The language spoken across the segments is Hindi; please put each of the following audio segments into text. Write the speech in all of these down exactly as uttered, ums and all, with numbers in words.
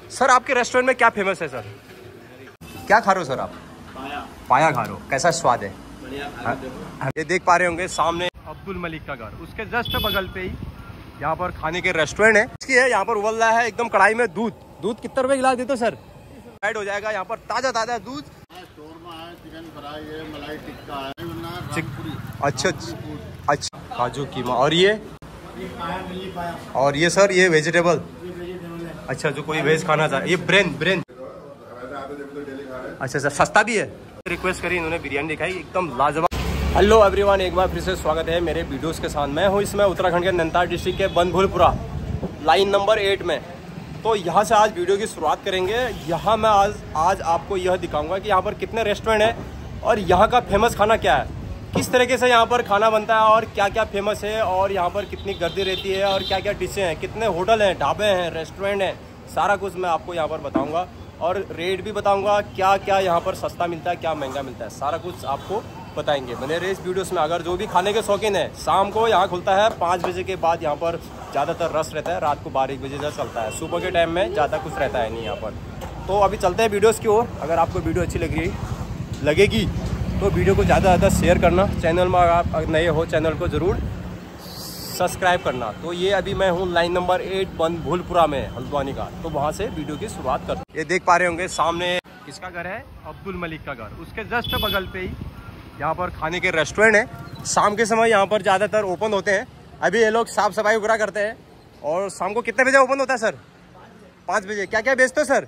सर आपके रेस्टोरेंट में क्या फेमस है सर? क्या खा रहे हो सर आप? पाया पाया खा रहे हो, कैसा स्वाद है? बढ़िया। ये देख पा रहे होंगे सामने अब्दुल मलिक का घर, उसके जस्ट बगल पे ही यहाँ पर खाने के रेस्टोरेंट है। इसकी है यहाँ पर उबल रहा है एकदम कढ़ाई में दूध। दूध कितने रुपए गिलास देते हो सर? ऐड हो जाएगा यहाँ पर ताजा ताजा दूध। चिकन फ्राई है, मलाई टिक्का है, अच्छा अच्छा, काजू कीमा। और ये और ये सर ये वेजिटेबल। अच्छा, जो कोई वेज खाना चाहे। ये ब्रेन ब्रेन अच्छा सर, सस्ता भी है। रिक्वेस्ट करी इन्होंने, बिरयानी दिखाई एकदम लाजवाब। हेलो एवरीवन, एक बार फिर से स्वागत है मेरे वीडियोस के साथ। मैं हूँ इसमें उत्तराखंड के नैनीताल डिस्ट्रिक्ट के बनभूलपुरा लाइन नंबर एट में। तो यहाँ से आज वीडियो की शुरुआत करेंगे। यहाँ मैं आज आज आपको यह दिखाऊंगा कि यहाँ पर कितने रेस्टोरेंट हैं और यहाँ का फेमस खाना क्या है, किस तरीके से यहाँ पर खाना बनता है और क्या क्या फेमस है, और यहाँ पर कितनी गर्दी रहती है और क्या क्या डिशें हैं, कितने होटल हैं, ढाबे हैं, रेस्टोरेंट हैं, सारा कुछ मैं आपको यहाँ पर बताऊँगा। और रेट भी बताऊँगा, क्या क्या यहाँ पर सस्ता मिलता है, क्या महंगा मिलता है, सारा कुछ आपको बताएंगे। बने रहे इस वीडियोस में। अगर जो भी खाने के शौकीन है, शाम को यहाँ खुलता है पाँच बजे के बाद। यहाँ पर ज़्यादातर रश रहता है, रात को बारह बजे तक चलता है। सुबह के टाइम में ज़्यादा कुछ रहता है नहीं यहाँ पर। तो अभी चलते हैं वीडियोस की ओर। अगर आपको वीडियो अच्छी लग रही लगेगी तो वीडियो को ज़्यादा ज़्यादा शेयर करना। चैनल में अगर आप नए हो चैनल को ज़रूर सब्सक्राइब करना। तो ये अभी मैं हूँ लाइन नंबर एट बनभूलपुरा में, हल्द्वानी का। तो वहाँ से वीडियो की शुरुआत कर। ये देख पा रहे होंगे सामने किसका घर है? अब्दुल मलिक का घर। उसके जस्ट बगल पे ही यहाँ पर खाने के रेस्टोरेंट है। शाम के समय यहाँ पर ज़्यादातर ओपन होते हैं। अभी ये लोग साफ सफाई वगैरह करते हैं। और शाम को कितने बजे ओपन होता है सर? पाँच बजे। क्या क्या बेचते हो सर?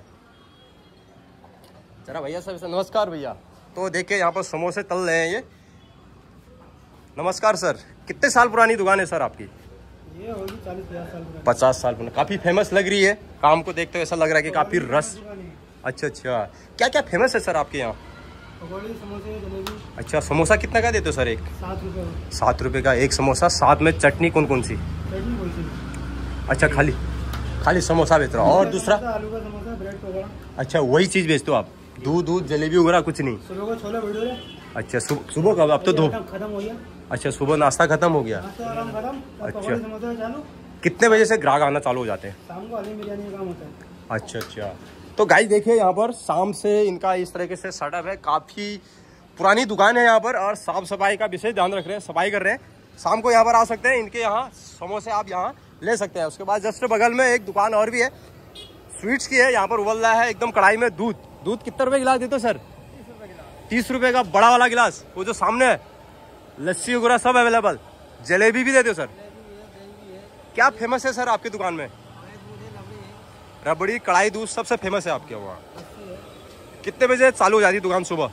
जरा भैया सर, नमस्कार भैया। तो देखिए यहाँ पर समोसे तल रहे हैं ये। नमस्कार सर, कितने साल पुरानी दुकान है सर आपकी? ये होगी चालीस पचास साल पुरानी। पचास साल पुरानी। काफ़ी फेमस लग रही है, काम को देखते हुए ऐसा लग रहा है कि काफ़ी रस। अच्छा अच्छा, क्या क्या फेमस है सर आपके यहाँ? पकौड़ी, समोसे, जलेबी। अच्छा, समोसा कितना का देते हो सर? एक सात रुपये सात रुपये का एक समोसा, साथ में चटनी कौन कौन सी? चटनी कोई सी। अच्छा, खाली खाली समोसा बेच रहा हो। और दूसरा? आलू का समोसा, ब्रेड पकौड़ा। अच्छा, वही चीज़ बेचते हो आप? दूध दूध जलेबी वगैरह कुछ नहीं? सुबह को छोले भटूरे। अच्छा, सुबह का? अब तो दो खत्म हो गया। अच्छा, सुबह नाश्ता खत्म हो गया। अच्छा, चालू। कितने बजे से ग्राहक आना चालू हो जाते हैं? शाम को हलीम बिरयानी का काम होता है। अच्छा अच्छा। तो गाइस देखिए यहाँ पर शाम से इनका इस तरीके से सेटअप है। काफ़ी पुरानी दुकान है यहाँ पर और साफ सफाई का विशेष ध्यान रख रहे हैं, सफाई कर रहे हैं। शाम को यहाँ पर आ सकते हैं, इनके यहाँ समोसे आप यहाँ ले सकते हैं। उसके बाद जस्ट बगल में एक दुकान और भी है, स्वीट्स की है। यहाँ पर उबल रहा है एकदम कढ़ाई में दूध। दूध कितने रुपए गिलास देते हो सर? तीस रुपए का बड़ा वाला गिलास, वो जो सामने है। लस्सी वगैरह सब अवेलेबल। जलेबी भी देते हो सर? क्या फेमस है सर आपकी दुकान में? रबड़ी, कढ़ाई दूध सबसे फेमस है आपके वहाँ। कितने बजे चालू हो जाती है दुकान? सुबह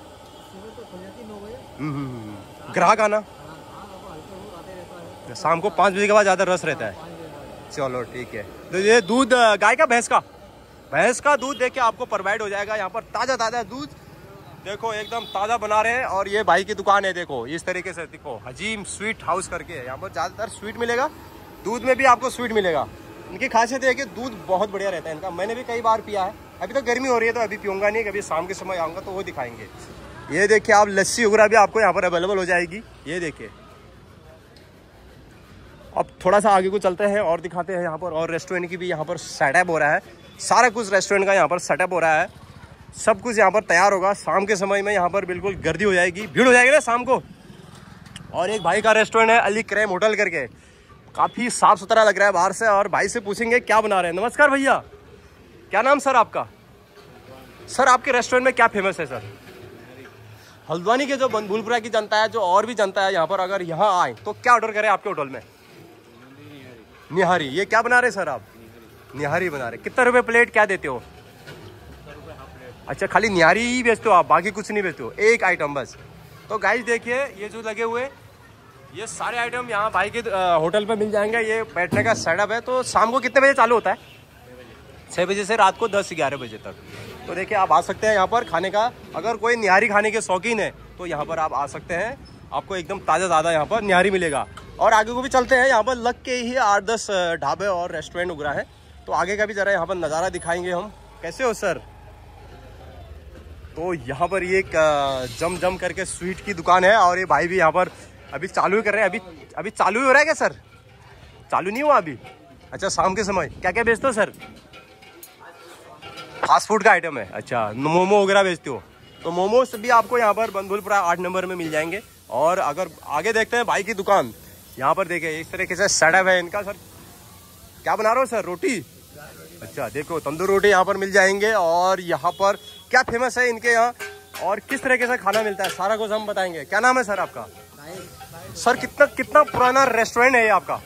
ग्राहक आना शाम को पाँच बजे के बाद ज़्यादा रस रहता है। चलो ठीक है। तो ये दूध गाय का, भैंस का? भैंस का दूध देखिए आपको प्रोवाइड हो जाएगा यहाँ पर। ताज़ा ताज़ा दूध देखो, एकदम ताज़ा बना रहे हैं। और ये भाई की दुकान है, देखो इस तरीके से। देखो हजीम स्वीट हाउस करके है। यहाँ पर ज़्यादातर स्वीट मिलेगा, दूध में भी आपको स्वीट मिलेगा। इनकी खासियत है कि दूध बहुत बढ़िया रहता है इनका। मैंने भी कई बार पिया है। अभी तो गर्मी हो रही है तो अभी पीऊँगा नहीं, कभी शाम के समय आऊँगा तो वो दिखाएंगे। ये देखिए आप, लस्सी वगैरह भी आपको यहाँ पर अवेलेबल हो जाएगी। ये देखिए। अब थोड़ा सा आगे को चलते हैं और दिखाते हैं यहाँ पर। और रेस्टोरेंट की भी यहाँ पर सेटअप हो रहा है। सारा कुछ रेस्टोरेंट का यहाँ पर सेटअप हो रहा है। सब कुछ यहाँ पर तैयार होगा। शाम के समय में यहाँ पर बिल्कुल गर्दी हो जाएगी, भीड़ हो जाएगी ना शाम को। और एक भाई का रेस्टोरेंट है, अली क्रेम होटल करके। काफ़ी साफ सुथरा लग रहा है बाहर से। और भाई से पूछेंगे क्या बना रहे हैं। नमस्कार भैया, क्या नाम सर आपका? सर आपके रेस्टोरेंट में क्या फेमस है सर? हल्द्वानी के जो बनभूलपुरा की जनता है, जो और भी जनता है यहाँ पर, अगर यहाँ आए तो क्या ऑर्डर करें आपके होटल में? निहारी। ये क्या बना रहे सर आप? निहारी बना रहे। कितना रुपए प्लेट क्या देते हो? अच्छा, खाली निहारी ही बेचते हो आप, बाकी कुछ नहीं बेचते हो? एक आइटम बस। तो गाइस देखिए, ये जो लगे हुए ये सारे आइटम यहाँ भाई के होटल पे मिल जाएंगे। ये बैठने का सेटअप है। तो शाम को कितने बजे चालू होता है? छः बजे से रात को दस ग्यारह बजे तक। तो देखिए आप आ सकते हैं यहाँ पर खाने का। अगर कोई निहारी खाने के शौकीन है तो यहाँ पर आप आ सकते हैं। आपको एकदम ताज़ा ताज़ा यहाँ पर निहारी मिलेगा। और आगे को भी चलते हैं। यहाँ पर लग के ही आठ दस ढाबे और रेस्टोरेंट वगैरह हैं। तो आगे का भी ज़रा यहाँ पर नज़ारा दिखाएंगे हम। कैसे हो सर? तो यहाँ पर ये एक जम जम करके स्वीट की दुकान है। और ये भाई भी यहाँ पर अभी चालू ही कर रहे हैं। अभी अभी चालू ही हो रहा है क्या सर? चालू नहीं हुआ अभी? अच्छा, शाम के समय क्या क्या बेचते हो सर? फास्ट फूड का आइटम है। अच्छा, मोमो वगैरह बेचते हो? तो मोमोज भी आपको यहाँ पर बनभुलपुरा आठ नंबर में मिल जाएंगे। और अगर आगे देखते हैं भाई की दुकान, यहाँ पर देखिए इस तरीके से सेटअप है इनका। सर क्या बना रहे हो सर? रोटी? अच्छा, देखो तंदूर रोटी यहाँ पर मिल जाएंगे। और यहाँ पर क्या फेमस है इनके यहाँ और किस तरीके से खाना मिलता है सारा कुछ हम बताएंगे। क्या नाम है सर आपका? सर कितना कितना पुराना रेस्टोरेंट है ये आपका?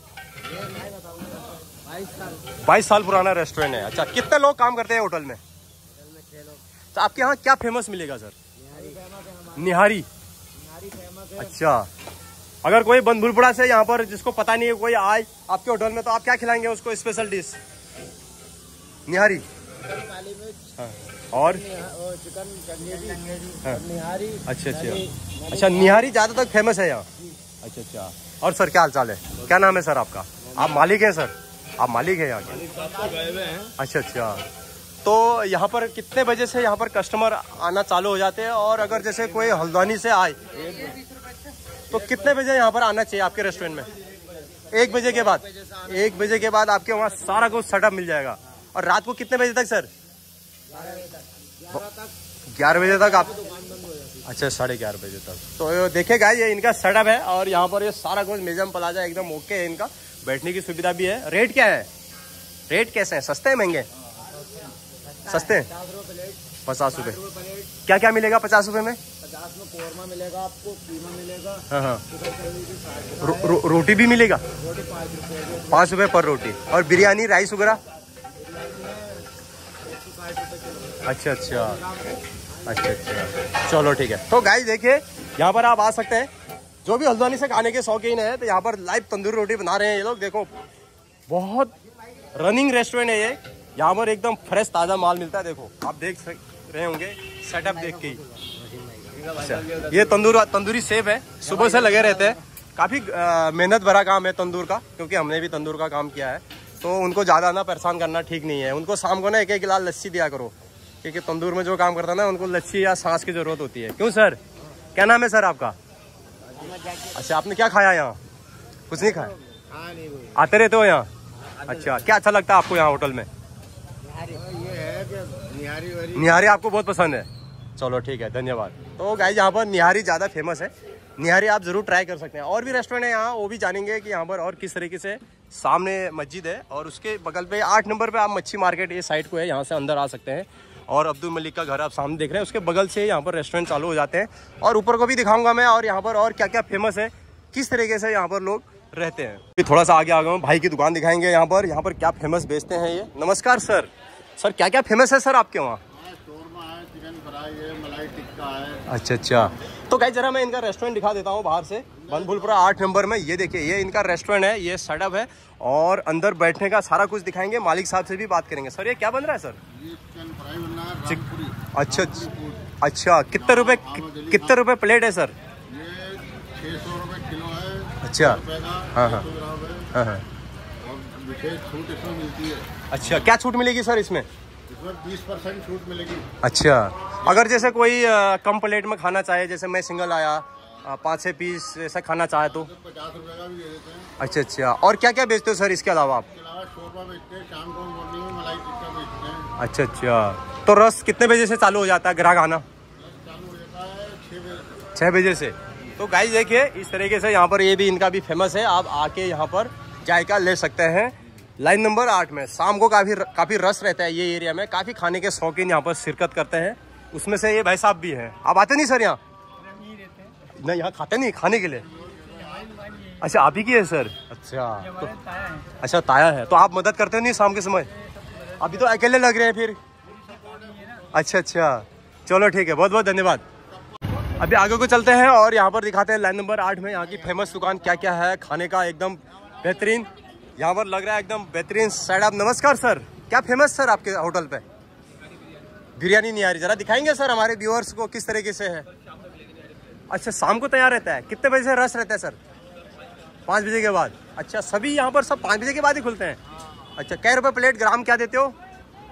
बाईस साल पुराना रेस्टोरेंट है। अच्छा, कितने लोग काम करते हैं होटल में? तो आपके यहाँ क्या फेमस मिलेगा सर? निहारी। अच्छा, अगर कोई बनभुलपुरा से यहाँ पर जिसको पता नहीं है कोई आए आपके होटल में, तो आप क्या खिलाएंगे उसको स्पेशल डिश? निहारी। हाँ। और चिकन हाँ। निहारी। अच्छा अच्छा अच्छा, निहारी ज्यादा तक फेमस है यहाँ। अच्छा अच्छा। और सर क्या हाल चाल है? क्या नाम है सर आपका? आप मालिक हैं सर? आप मालिक हैं यहाँ के? अच्छा अच्छा। तो यहाँ पर कितने बजे से यहाँ पर कस्टमर आना चालू हो जाते हैं? और अगर जैसे कोई हल्द्वानी से आए तो कितने बजे यहाँ पर आना चाहिए आपके रेस्टोरेंट में? एक बजे के बाद? एक बजे के बाद आपके वहाँ सारा कुछ सेटअप मिल जाएगा। और रात को कितने बजे तक सर? ग्यारह बजे तक आप? अच्छा, साढ़े ग्यारह बजे तक। तो देखेगा ये इनका सेटअप है। और यहाँ पर ये सारा कुछ म्यूजियम प्लाजा एकदम ओके है इनका। बैठने की सुविधा भी है। रेट क्या है? रेट कैसे है? सस्ते हैं महंगे? सस्ते हैं। पचास रुपए। क्या क्या मिलेगा पचास रुपए में? पचास में कोरमा मिलेगा आपको, कीमा मिलेगा। हाँ हाँ। रो, रो, रोटी भी मिलेगा? रोटी पाँच रुपये पाँच रुपए पर रोटी। और बिरयानी राइस वगैरह? अच्छा अच्छा अच्छा अच्छा, चलो ठीक है। तो गाइस देखिए यहाँ पर आप आ सकते हैं, जो भी हल्द्वानी से खाने के शौकीन है तो यहाँ पर लाइव तंदूरी रोटी बना रहे हैं ये लोग। देखो बहुत रनिंग रेस्टोरेंट है ये। यहाँ पर एकदम फ्रेश ताज़ा माल मिलता है। देखो आप देख रहे होंगे सेटअप देख के ही। अच्छा, ये तंदूर तंदूरी सेफ है, सुबह से लगे रहते हैं। काफ़ी मेहनत भरा काम है तंदूर का, क्योंकि हमने भी तंदूर का काम किया है। तो उनको ज़्यादा ना परेशान करना ठीक नहीं है। उनको शाम को ना एक एक गिलास लस्सी दिया करो, क्योंकि तंदूर में जो काम करता है ना उनको लस्सी या सांस की ज़रूरत होती है। क्यों सर? क्या नाम है सर आपका? अच्छा, आपने क्या खाया यहाँ? कुछ नहीं खाया? आते रहते हो यहाँ? अच्छा, क्या अच्छा लगता है आपको यहाँ होटल में? ये है कि निहारी निहारी आपको बहुत पसंद है। चलो ठीक है, धन्यवाद। तो गाइस यहाँ पर निहारी ज़्यादा फेमस है। निहारी आप ज़रूर ट्राई कर सकते हैं। और भी रेस्टोरेंट है यहाँ, वो भी जानेंगे कि यहाँ पर और किस तरीके से। सामने मस्जिद है और उसके बगल पे आठ नंबर पे आप मच्छी मार्केट ये साइड को है, यहाँ से अंदर आ सकते हैं। और अब्दुल मलिक का घर आप सामने देख रहे हैं, उसके बगल से यहाँ पर रेस्टोरेंट चालू हो जाते हैं। और ऊपर को भी दिखाऊंगा मैं, और यहाँ पर और क्या क्या फेमस है, किस तरीके से यहाँ पर लोग रहते हैं। फिर थोड़ा सा आगे आ गया, भाई की दुकान दिखाएंगे यहाँ पर। यहाँ पर क्या फेमस बेचते हैं ये। नमस्कार सर। सर क्या क्या फेमस है सर आपके वहाँ? चिकन फ्राई है, मलाई टिक्का है। अच्छा अच्छा। तो गाइस जरा मैं इनका रेस्टोरेंट दिखा देता हूँ बाहर से। बनभुलपुरा आठ नंबर में ये देखिए, ये इनका रेस्टोरेंट है, ये सेटअप है। और अंदर बैठने का सारा कुछ दिखाएंगे, मालिक साहब से भी बात करेंगे। सर ये क्या बन रहा है सर? ये चिकन फ्राई बन रहा है, रामपुरी। अच्छा अच्छा, कितने रुपए कितने रुपए प्लेट है सर? ये छः सौ रुपये किलो है। अच्छा, हाँ हाँ हाँ हाँ। और विशेष छूट इसमें मिलती है। अच्छा, क्या छूट मिलेगी सर इसमें? इसमें बीस परसेंट छूट मिलेगी। अच्छा, अगर जैसे कोई आ, कम प्लेट में खाना चाहे, जैसे मैं सिंगल आया, आ, पाँच छः पीस ऐसा खाना चाहे तो? पचास रुपये का भी दे देते हैं। अच्छा अच्छा। और क्या क्या बेचते हो सर इसके अलावा आप? इसके अलावा शोरबा बेचते हैं, शाम को मॉर्निंग में मलाई टिक्का बेचते हैं। अच्छा अच्छा। तो रस कितने बजे से चालू हो जाता है ग्राहक आना? चालू हो जाता है छः बजे छः बजे से। तो गाइस देखिए इस तरीके से यहाँ पर ये भी इनका भी फेमस है। आप आके यहाँ पर जायका ले सकते हैं। लाइन नंबर आठ में शाम को काफ़ी काफ़ी रस रहता है ये एरिया में। काफ़ी खाने के शौकीन यहाँ पर शिरकत करते हैं, उसमें से ये भाई साहब भी हैं। आप आते नहीं सर यहाँ? नहीं, यहाँ खाते नहीं खाने के लिए? अच्छा, आप ही की है सर? अच्छा तो, अच्छा ताया है, तो आप मदद करते नहीं शाम के समय? अभी तो अकेले लग रहे हैं फिर। अच्छा अच्छा, चलो ठीक है, बहुत बहुत धन्यवाद। अभी आगे को चलते हैं और यहाँ पर दिखाते हैं लाइन नंबर आठ में यहाँ की फेमस दुकान क्या क्या है खाने का। एकदम बेहतरीन यहाँ पर लग रहा है, एकदम बेहतरीन सेटअप। नमस्कार सर, क्या फेमस सर आपके होटल पे? बिरयानी निहारी जरा दिखाएंगे सर हमारे व्यूअर्स को किस तरीके से है? अच्छा, शाम को तैयार रहता है। कितने बजे से रस रहता है सर? पाँच बजे के बाद। अच्छा, सभी यहाँ पर सब पाँच बजे के बाद ही खुलते हैं? अच्छा, कै रुपये प्लेट, ग्राम क्या देते हो?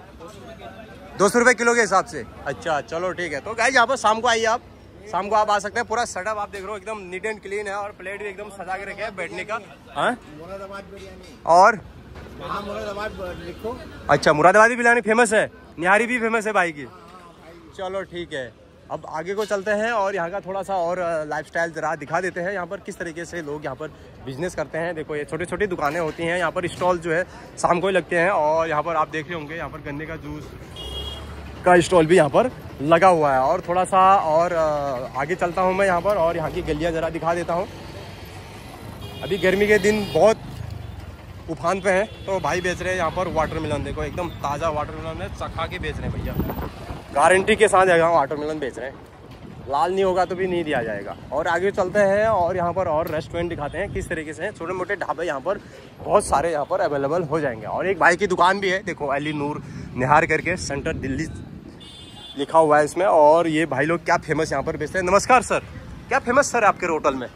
दो सौ रुपये किलो के हिसाब से। अच्छा चलो ठीक है। तो गाइस यहाँ पर शाम को आइए, आप शाम को आप आ सकते हैं। पूरा सेटअप आप देख रहे हो एकदम नीट एंड क्लीन है, और प्लेट भी एकदम सजा के रखे हैं बैठने का। हाँ, मुरादाबाद बिरयानी और मुरादाबाद लिखो। अच्छा, मुरादाबादी बिरयानी फेमस है। निहारी भी फेमस है भाई की। चलो ठीक है, अब आगे को चलते हैं और यहाँ का थोड़ा सा और लाइफस्टाइल जरा दिखा देते हैं। यहाँ पर किस तरीके से लोग यहाँ पर बिजनेस करते हैं। देखो ये छोटी छोटी दुकानें होती हैं, यहाँ पर स्टॉल जो है शाम को ही लगते हैं। और यहाँ पर आप देख रहे होंगे यहाँ पर गन्ने का जूस का स्टॉल भी यहाँ पर लगा हुआ है। और थोड़ा सा और आगे चलता हूँ मैं यहाँ पर, और यहाँ की गलियाँ ज़रा दिखा देता हूँ। अभी गर्मी के दिन बहुत उफान पे हैं, तो भाई बेच रहे हैं यहाँ पर वाटरमेलन। देखो एकदम ताज़ा वाटरमेलन है, चखा के बेच रहे हैं भैया, गारंटी के साथ यहाँ वाटरमेलन बेच रहे हैं। लाल नहीं होगा तो भी नहीं दिया जाएगा। और आगे चलते हैं और यहाँ पर और रेस्टोरेंट दिखाते हैं किस तरीके से छोटे मोटे ढाबे यहाँ पर बहुत सारे यहाँ पर अवेलेबल हो जाएंगे। और एक भाई की दुकान भी है, देखो अली नूर निहार करके, सेंटर दिल्ली लिखा हुआ है इसमें। और ये भाई लोग क्या फेमस यहाँ पर बेचते हैं। नमस्कार सर, क्या फेमस सर आपके होटल में?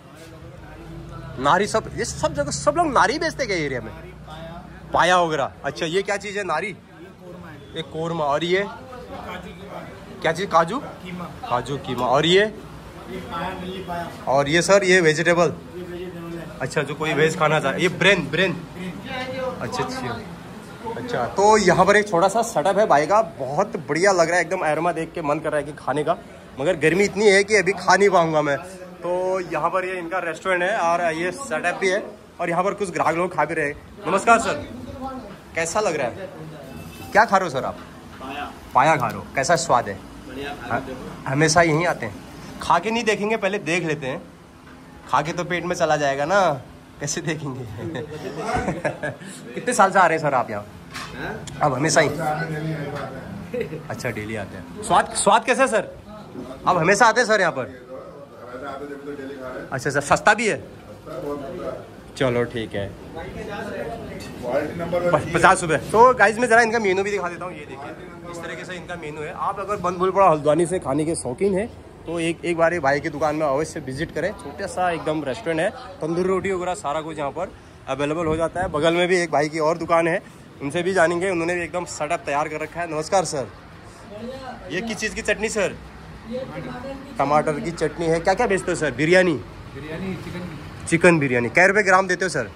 नारी, सब ये सब जगह सब लोग नारी बेचते हैं एरिया में, पाया वगैरह। अच्छा ये क्या चीज़ है? नारी, एक कोरमा। और ये क्या चीज़? काजू कीमा, काजू कीमा। और ये और ये सर ये वेजिटेबल, अच्छा जो कोई वेज खाना चाहे। ये ब्रेन ब्रेन अच्छा अच्छा अच्छा। तो यहाँ पर एक छोटा सा सेटअप है भाई का, बहुत बढ़िया लग रहा है एकदम। एरोमा देख के मन कर रहा है कि खाने का, मगर गर्मी इतनी है कि अभी खा नहीं पाऊंगा मैं। तो यहाँ पर ये इनका रेस्टोरेंट है और ये सेटअप भी है। और यहाँ पर कुछ ग्राहक लोग खा भी रहे हैं। नमस्कार सर, कैसा लग रहा है? क्या खा रहे हो सर आप? पाया पाया खा रहे हो, कैसा स्वाद है? हमेशा यहीं आते हैं? खा के नहीं देखेंगे, पहले देख लेते हैं। खा के तो पेट में चला जाएगा ना, कैसे देखेंगे? कितने साल से आ रहे हैं सर आप यहाँ? अब हमेशा ही? अच्छा डेली आते हैं। स्वाद स्वाद कैसा है सर? अब हमेशा आते हैं सर यहाँ पर? अच्छा सर, सस्ता भी है? चलो ठीक है, पचास रुपये। तो गाइस मैं ज़रा इनका मेनू भी दिखा देता हूँ। ये देखिए इस तरीके से इनका मेनू है। आप अगर बनभुलपुरा हल्द्वानी से खाने के शौकीन है तो एक एक बार भाई की दुकान में अवश्य विजिट करें। छोटा सा एकदम रेस्टोरेंट है, तंदूरी रोटी वगैरह सारा कुछ यहाँ पर अवेलेबल हो जाता है। बगल में भी एक भाई की और दुकान है, उनसे भी जानेंगे, उन्होंने भी एकदम सेटअप तैयार कर रखा है। नमस्कार सर, ये किस चीज़ की चटनी सर? टमाटर की चटनी है। क्या क्या बेचते हो sir? Biryani, biryani chicken chicken biryani. कै रुपये ग्राम देते हो सर?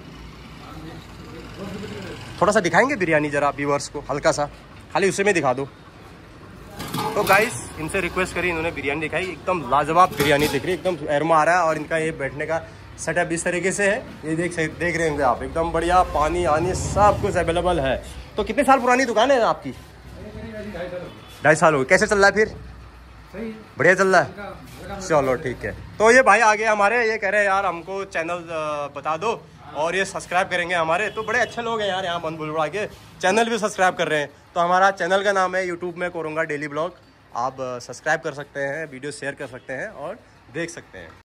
थोड़ा सा दिखाएंगे बिरयानी जरा व्यूअर्स को, हल्का सा, खाली उसे में दिखा दो। तो गाइस इनसे रिक्वेस्ट करी, इन्होंने बिरयानी दिखाई, एकदम लाजवाब बिरयानी दिख रही है, एकदम एरोमा आ रहा है। और इनका ये बैठने का सेटअप इस तरीके से है, ये देख देख रहे होंगे आप, एकदम बढ़िया, पानी आनी सब कुछ अवेलेबल है। तो कितने साल पुरानी दुकान है आपकी? ढाई साल हो गए। कैसे चल रहा है फिर? बढ़िया चल रहा है, चलो ठीक है। तो ये भाई आगे हमारे ये कह रहे हैं यार हमको चैनल बता दो और ये सब्सक्राइब करेंगे हमारे। तो बड़े अच्छे लोग हैं यार यहाँ बनभुलपुरा के, चैनल भी सब्सक्राइब कर रहे हैं। तो हमारा चैनल का नाम है यूट्यूब में कोरंगा डेली ब्लॉग, आप सब्सक्राइब कर सकते हैं, वीडियो शेयर कर सकते हैं और देख सकते हैं।